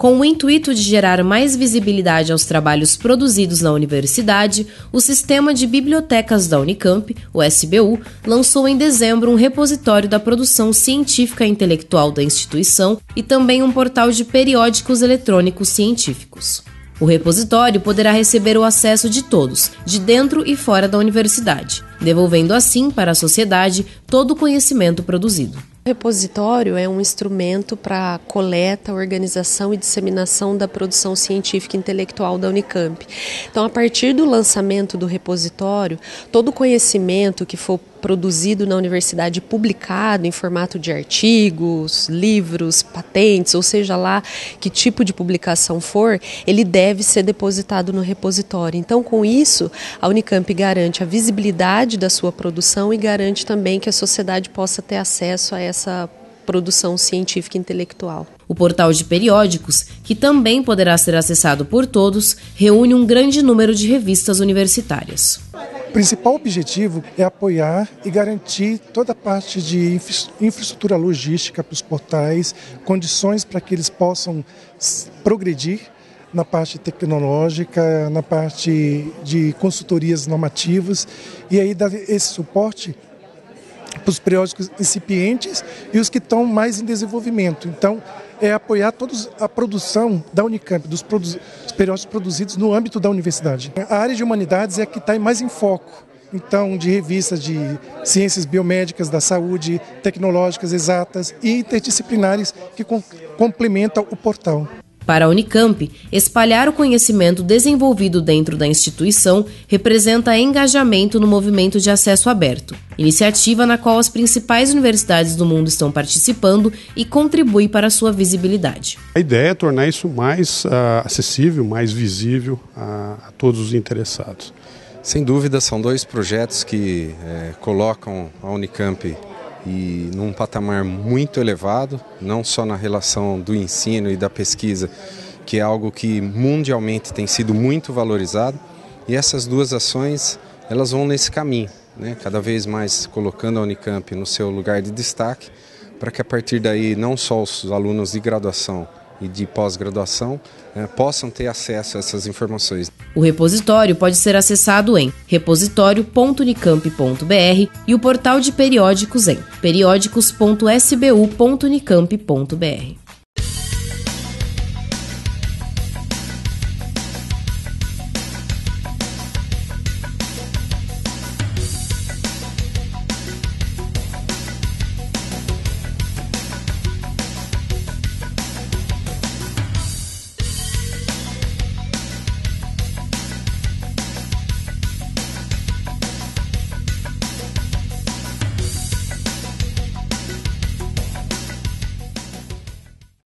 Com o intuito de gerar mais visibilidade aos trabalhos produzidos na universidade, o Sistema de Bibliotecas da Unicamp, o SBU, lançou em dezembro um repositório da produção científica e intelectual da instituição e também um portal de periódicos eletrônicos científicos. O repositório poderá receber o acesso de todos, de dentro e fora da universidade, devolvendo assim para a sociedade todo o conhecimento produzido. O repositório é um instrumento para coleta, organização e disseminação da produção científica e intelectual da Unicamp. Então, a partir do lançamento do repositório, todo o conhecimento que for produzido na universidade, publicado em formato de artigos, livros, patentes, ou seja lá que tipo de publicação for, ele deve ser depositado no repositório. Então, com isso, a Unicamp garante a visibilidade da sua produção e garante também que a sociedade possa ter acesso a essa produção científica e intelectual. O portal de periódicos, que também poderá ser acessado por todos, reúne um grande número de revistas universitárias. O principal objetivo é apoiar e garantir toda a parte de infraestrutura logística para os portais, condições para que eles possam progredir na parte tecnológica, na parte de consultorias normativas e aí dar esse suporte para os periódicos incipientes e os que estão mais em desenvolvimento. Então, é apoiar todos a produção da Unicamp, dos periódicos produzidos no âmbito da universidade. A área de humanidades é a que está mais em foco. Então, de revistas de ciências biomédicas, da saúde, tecnológicas, exatas e interdisciplinares que complementam o portal. Para a Unicamp, espalhar o conhecimento desenvolvido dentro da instituição representa engajamento no movimento de acesso aberto, iniciativa na qual as principais universidades do mundo estão participando e contribui para a sua visibilidade. A ideia é tornar isso mais acessível, mais visível a todos os interessados. Sem dúvida, são dois projetos que colocam a Unicamp e num patamar muito elevado, não só na relação do ensino e da pesquisa, que é algo que mundialmente tem sido muito valorizado, e essas duas ações elas vão nesse caminho, né? Cada vez mais colocando a Unicamp no seu lugar de destaque, para que a partir daí não só os alunos de graduação e de pós-graduação possam ter acesso a essas informações. O repositório pode ser acessado em repositório.unicamp.br e o portal de periódicos em periódicos.sbu.unicamp.br.